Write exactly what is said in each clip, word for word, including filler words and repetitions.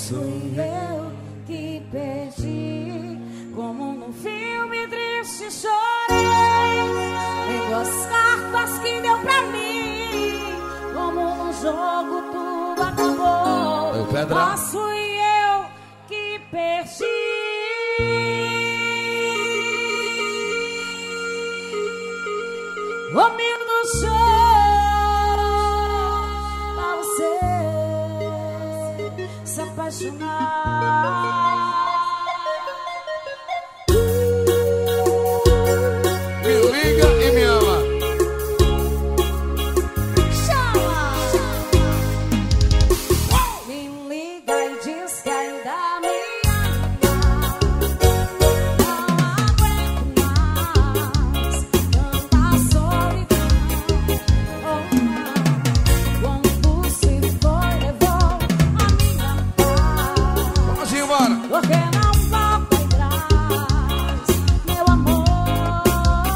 fui eu que perdi. Como num filme triste chorei, lendo as cartas que deu pra mim. Como num jogo tudo acabou, mas fui eu que perdi. Romildo chorou pra você se apaixonar. Me liga e me ama. Chama. Me liga e diz que ainda me ama. Não aguento mais tanta solidão. Oh não, quando se foi levou a minha paz. Vamos embora. Porque não volta atrás, meu amor.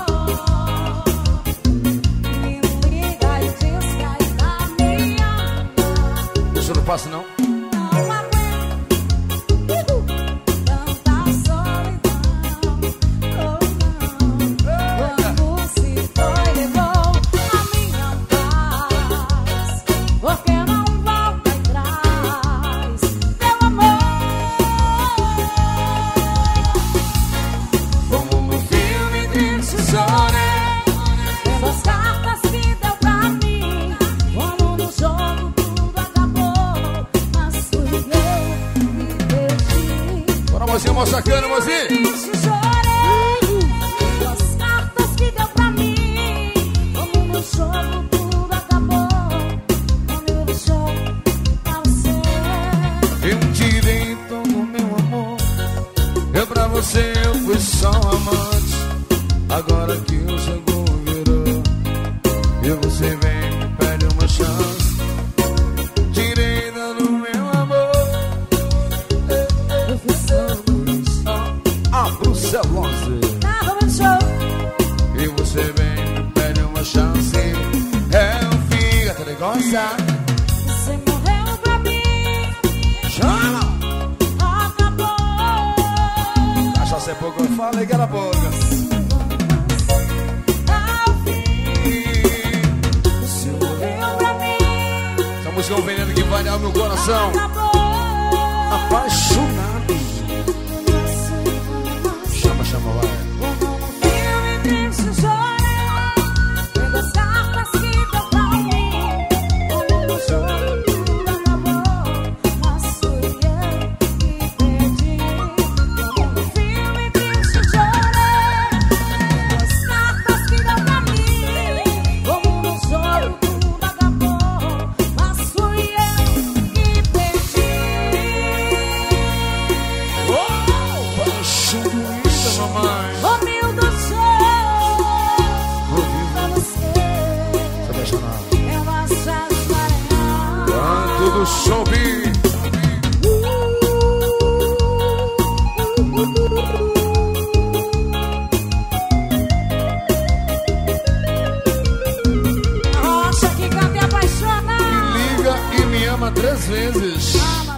Me liga e diz que ainda me ama. Isso não passa não. Não aguento tanta solidão. Oh não, quando se foi levou a minha paz. Porque não volta atrás, meu amor. Como no filme triste chorei, lendo as cartas que deu pra mim. Como no jogo tudo acabou, mas fui eu que perdi. Bora, mozinho, mó sacana, mozinho. Triste chorei, lendo as cartas que deu pra mim. Como no jogo tudo acabou, como no jogo pra você. Eu tirei todo o meu amor. Eu pra você eu fui só um amante. Agora que o jogo virou e você vem me pede uma chance. Tirei todo o meu amor. Eu fui só A brucelose. nada no show. E você vem me pede uma chance. É o fígado, negócio. Você morreu pra mim, Chama! acabou. Cachaça é pouco, eu falei que era pouca. Ao fim, você morreu pra mim, Essa música é um veneno que vai dar meu coração. acabou. Apaixonado. Chama, chama, vai. Como no filme triste chorei, lendo as cartas que deu pra mim. Como no jogo tudo acabou, mas fui eu que perdi. Como no filme triste chorei, lendo as cartas que deu pra mim. Como no jogo tudo acabou, mas fui eu que perdi. Apaixonado, mamãe. Romildo chorou pra você. Se apaixonado. Eu acho as mareadas. Canto do soube. A rocha que canta e apaixona. Me liga e me ama três vezes. Ama